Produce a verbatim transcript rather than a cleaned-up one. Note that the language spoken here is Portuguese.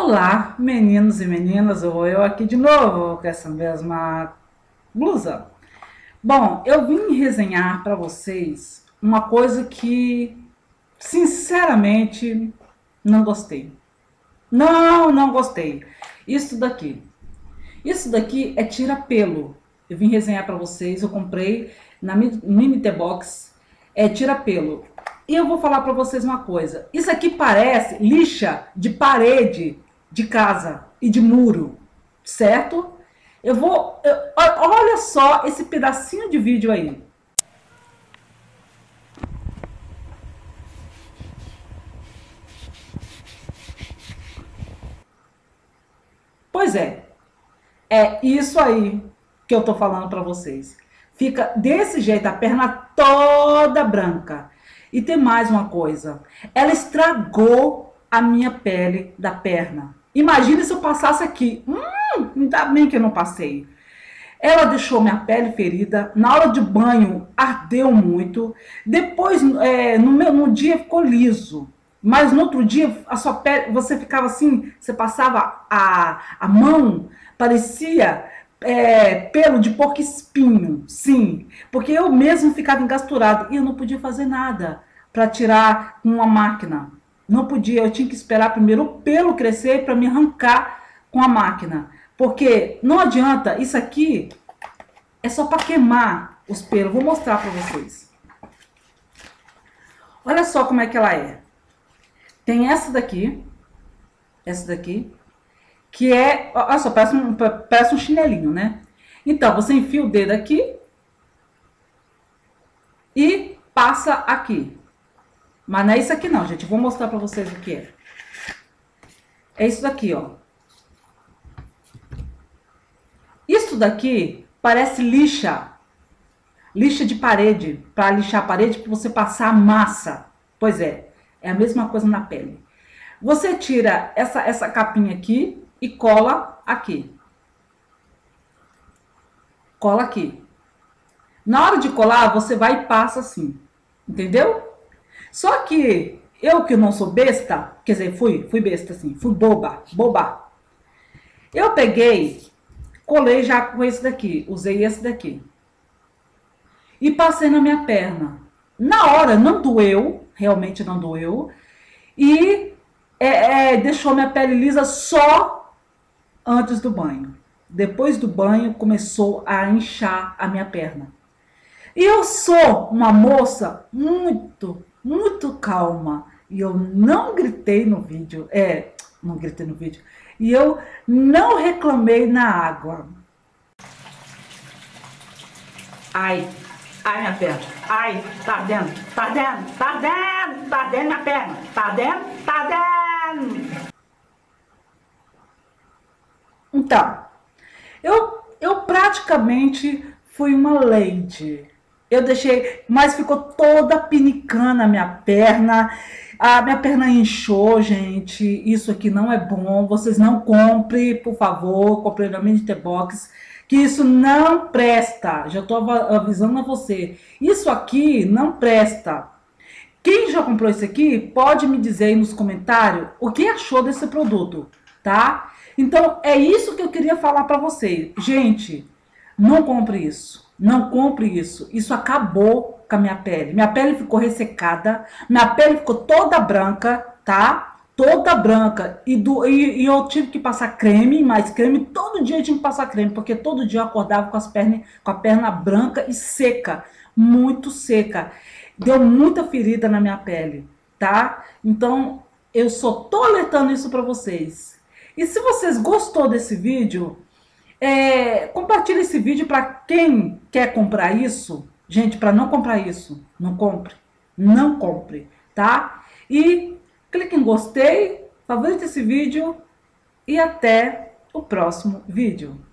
Olá, meninos e meninas, eu, eu aqui de novo com essa mesma blusa. Bom, eu vim resenhar para vocês uma coisa que, sinceramente, não gostei. Não, não gostei. Isso daqui. Isso daqui é tira-pelo. Eu vim resenhar para vocês, eu comprei na Mini T Box, é tira-pelo. E eu vou falar para vocês uma coisa. Isso aqui parece lixa de parede de casa e de muro, certo? Eu vou... eu- olha só esse pedacinho de vídeo aí. Pois é, é isso aí que eu tô falando para vocês. Fica desse jeito, a perna toda branca. E tem mais uma coisa. Ela estragou a minha pele da perna. Imagina se eu passasse aqui. Hum, ainda bem que eu não passei. Ela deixou minha pele ferida. Na hora de banho, ardeu muito. Depois, é, no, meu, no dia, ficou liso. Mas no outro dia, a sua pele, você ficava assim, você passava a, a mão, parecia é, pelo de porco-espinho. Sim, porque eu mesmo ficava engasturada e eu não podia fazer nada para tirar com uma máquina. Não podia, eu tinha que esperar primeiro o pelo crescer para me arrancar com a máquina. Porque não adianta, isso aqui é só para queimar os pelos. Vou mostrar para vocês. Olha só como é que ela é. Tem essa daqui, essa daqui, que é, olha só, parece um, parece um chinelinho, né? Então, você enfia o dedo aqui e passa aqui. Mas não é isso aqui não, gente. Eu vou mostrar pra vocês o que é. É isso daqui, ó. Isso daqui parece lixa. Lixa de parede. Pra lixar a parede, pra você passar a massa. Pois é, é a mesma coisa na pele. Você tira essa, essa capinha aqui e cola aqui. Cola aqui. Na hora de colar, você vai e passa assim. Entendeu? Só que eu que não sou besta, quer dizer, fui, fui besta assim, fui boba, boba. Eu peguei, colei já com esse daqui, usei esse daqui. E passei na minha perna. Na hora não doeu, realmente não doeu. E é, é, deixou minha pele lisa só antes do banho. Depois do banho começou a inchar a minha perna. E eu sou uma moça muito, muito calma. E eu não gritei no vídeo. É, não gritei no vídeo. E eu não reclamei na água. Ai, ai minha perna. Ai, tá dentro, tá dentro, tá dentro, tá dentro minha perna. Tá dentro, tá dentro. Então, eu, eu praticamente fui uma lady. Eu deixei, mas ficou toda pinicando a minha perna. A minha perna inchou, gente. Isso aqui não é bom. Vocês não comprem, por favor. Comprei na Mini T Box. Que isso não presta. Já estou avisando a você. Isso aqui não presta. Quem já comprou isso aqui, pode me dizer aí nos comentários o que achou desse produto, tá? Então, é isso que eu queria falar para vocês. Gente, não compre isso. Não compre isso. Isso acabou com a minha pele. Minha pele ficou ressecada. Minha pele ficou toda branca, tá? Toda branca. E, do, e, e eu tive que passar creme, mais creme. Todo dia eu tinha que passar creme, porque todo dia eu acordava com, as pernas, com a perna branca e seca. Muito seca. Deu muita ferida na minha pele, tá? Então, eu só tô alertando isso para vocês. E se vocês gostou desse vídeo, é, compartilhe esse vídeo para quem quer comprar isso. Gente, para não comprar isso, não compre. Não compre, tá? E clique em gostei, favorite esse vídeo e até o próximo vídeo.